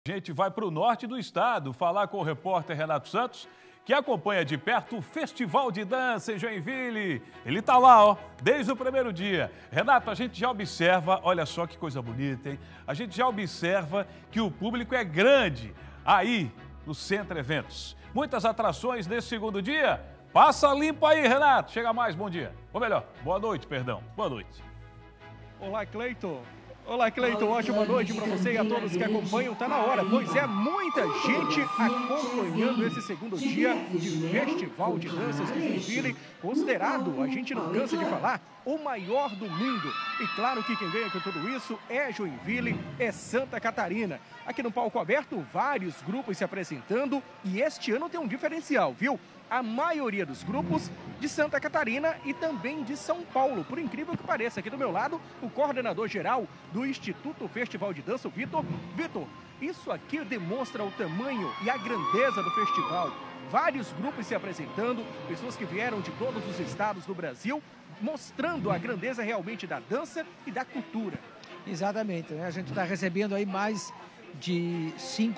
A gente vai para o norte do estado falar com o repórter Renato Santos, que acompanha de perto o Festival de Dança em Joinville. Ele está lá, ó, desde o primeiro dia. Renato, a gente já observa, olha só que coisa bonita, hein? A gente já observa que o público é grande aí no Centro Eventos. Muitas atrações nesse segundo dia. Passa limpo aí, Renato. Chega mais, bom dia. Ou melhor, boa noite, perdão. Boa noite. Olá, Cleiton. Olá, Cleiton, ótima noite para você e a todos que acompanham. Tá na hora, pois é muita gente acompanhando esse segundo dia de Festival de Danças de Joinville, considerado, a gente não cansa de falar, o maior do mundo. E claro que quem ganha com tudo isso é Joinville, é Santa Catarina. Aqui no palco aberto, vários grupos se apresentando e este ano tem um diferencial, viu? A maioria dos grupos de Santa Catarina e também de São Paulo. Por incrível que pareça, aqui do meu lado, o coordenador-geral do Instituto Festival de Dança, o Vitor. Vitor, isso aqui demonstra o tamanho e a grandeza do festival. Vários grupos se apresentando, pessoas que vieram de todos os estados do Brasil, mostrando a grandeza realmente da dança e da cultura. Exatamente, né? A gente está recebendo aí mais de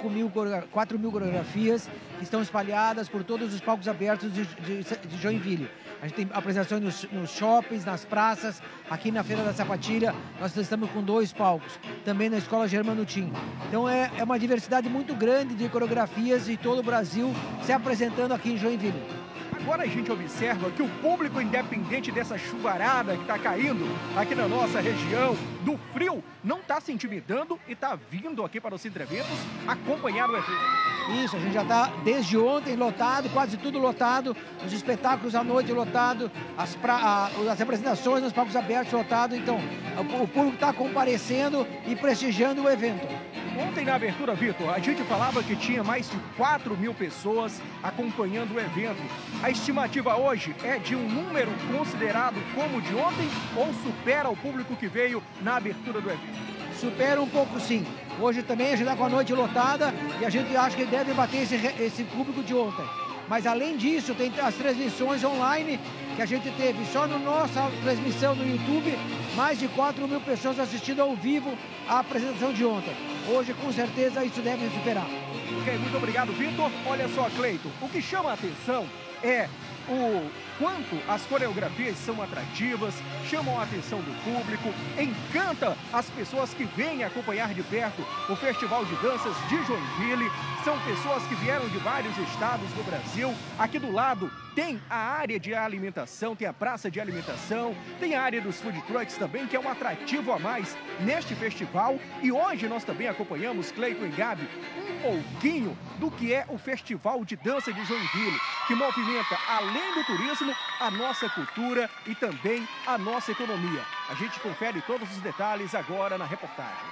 4 mil coreografias que estão espalhadas por todos os palcos abertos de Joinville. A gente tem apresentações nos shoppings, nas praças, aqui na Feira da Sapatilha, nós estamos com 2 palcos, também na Escola Germanutim. Então é uma diversidade muito grande de coreografias de todo o Brasil se apresentando aqui em Joinville. Agora a gente observa que o público, independente dessa chuvarada que está caindo aqui na nossa região, do frio, não está se intimidando e está vindo aqui para os Centro Eventos acompanhar o evento. Isso, a gente já está desde ontem lotado, quase tudo lotado, os espetáculos à noite lotado, as apresentações nos palcos abertos lotado, então o público está comparecendo e prestigiando o evento. Ontem na abertura, Vitor, a gente falava que tinha mais de 4 mil pessoas acompanhando o evento. A estimativa hoje é de um número considerado como de ontem ou supera o público que veio na abertura do evento? Supera um pouco, sim. Hoje também a gente está com a noite lotada e a gente acha que deve bater esse público de ontem. Mas além disso, tem as transmissões online que a gente teve só na nossa transmissão no YouTube, mais de 4 mil pessoas assistindo ao vivo a apresentação de ontem. Hoje, com certeza, isso deve superar. Ok, muito obrigado, Vitor. Olha só, Cleiton, o que chama a atenção é o quanto as coreografias são atrativas, chamam a atenção do público, encanta as pessoas que vêm acompanhar de perto o Festival de Danças de Joinville. São pessoas que vieram de vários estados do Brasil. Aqui do lado tem a área de alimentação, tem a praça de alimentação, tem a área dos food trucks também, que é um atrativo a mais neste festival. E hoje nós também acompanhamos, Cleiton e Gabi, um pouquinho do que é o Festival de Dança de Joinville, que movimenta, além do turismo, a nossa cultura e também a nossa economia. A gente confere todos os detalhes agora na reportagem.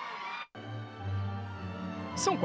São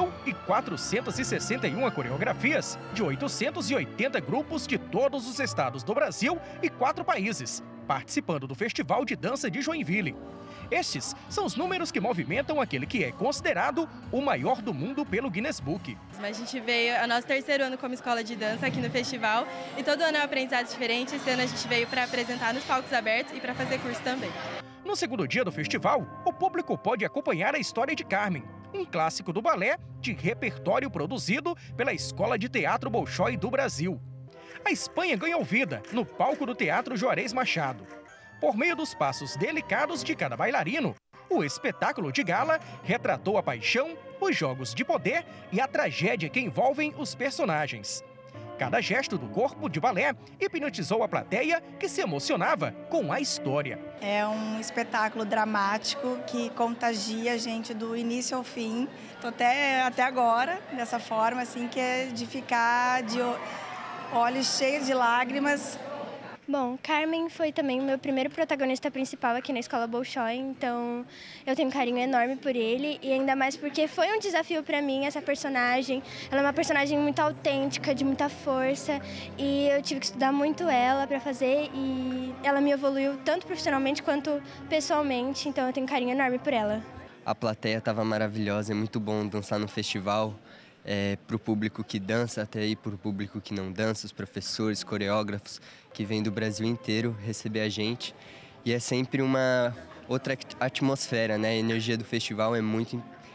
4.461 coreografias de 880 grupos de todos os estados do Brasil e 4 países, participando do Festival de Dança de Joinville. Estes são os números que movimentam aquele que é considerado o maior do mundo pelo Guinness Book. A gente veio, é o nosso 3º ano como escola de dança aqui no festival e todo ano é um aprendizado diferente. Esse ano a gente veio para apresentar nos palcos abertos e para fazer curso também. No segundo dia do festival, o público pode acompanhar a história de Carmen, um clássico do balé de repertório produzido pela Escola de Teatro Bolshoi do Brasil. A Espanha ganhou vida no palco do Teatro Juarez Machado. Por meio dos passos delicados de cada bailarino, o espetáculo de gala retratou a paixão, os jogos de poder e a tragédia que envolvem os personagens. Cada gesto do corpo de balé hipnotizou a plateia, que se emocionava com a história. É um espetáculo dramático que contagia a gente do início ao fim. Tô até agora, dessa forma, assim, que é de ficar de olhos cheios de lágrimas. Bom, Carmen foi também o meu primeiro protagonista principal aqui na Escola Bolshoi, então eu tenho um carinho enorme por ele e ainda mais porque foi um desafio para mim essa personagem. Ela é uma personagem muito autêntica, de muita força e eu tive que estudar muito ela para fazer e ela me evoluiu tanto profissionalmente quanto pessoalmente, então eu tenho um carinho enorme por ela. A plateia estava maravilhosa, é muito bom dançar no festival. Para o público que dança, até aí para o público que não dança, os professores, coreógrafos que vêm do Brasil inteiro receber a gente. E é sempre uma outra atmosfera, né? A energia do festival é muito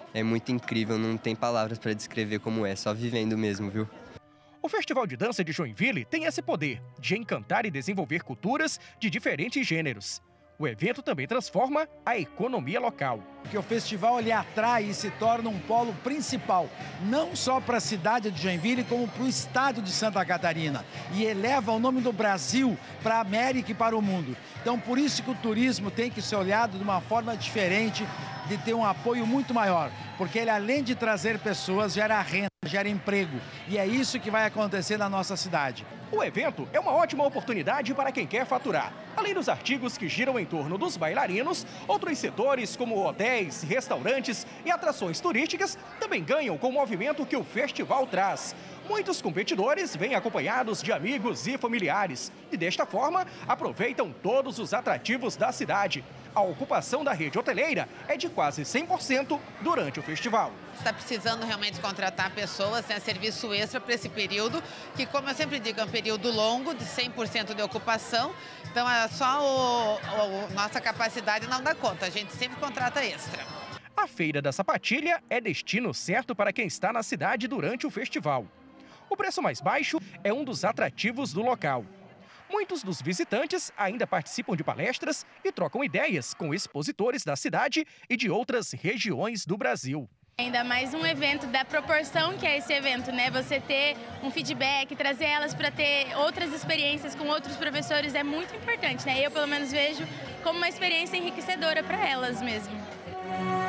é muito incrível, não tem palavras para descrever como é, só vivendo mesmo, viu? O Festival de Dança de Joinville tem esse poder de encantar e desenvolver culturas de diferentes gêneros. O evento também transforma a economia local. Porque o festival ele atrai e se torna um polo principal, não só para a cidade de Joinville, como para o estado de Santa Catarina. E eleva o nome do Brasil para a América e para o mundo. Então, por isso que o turismo tem que ser olhado de uma forma diferente, de ter um apoio muito maior. Porque ele, além de trazer pessoas, gera renda, gera emprego. E é isso que vai acontecer na nossa cidade. O evento é uma ótima oportunidade para quem quer faturar. Além dos artigos que giram em torno dos bailarinos, outros setores como hotéis, restaurantes e atrações turísticas também ganham com o movimento que o festival traz. Muitos competidores vêm acompanhados de amigos e familiares e, desta forma, aproveitam todos os atrativos da cidade. A ocupação da rede hoteleira é de quase 100% durante o festival. Está precisando realmente contratar pessoas, serviço extra para esse período, que, como eu sempre digo, é um período longo, de 100% de ocupação. Então, só nossa capacidade não dá conta, a gente sempre contrata extra. A Feira da Sapatilha é destino certo para quem está na cidade durante o festival. O preço mais baixo é um dos atrativos do local. Muitos dos visitantes ainda participam de palestras e trocam ideias com expositores da cidade e de outras regiões do Brasil. Ainda mais um evento da proporção que é esse evento, né? Você ter um feedback, trazer elas para ter outras experiências com outros professores é muito importante, né? Eu, pelo menos, vejo como uma experiência enriquecedora para elas mesmo.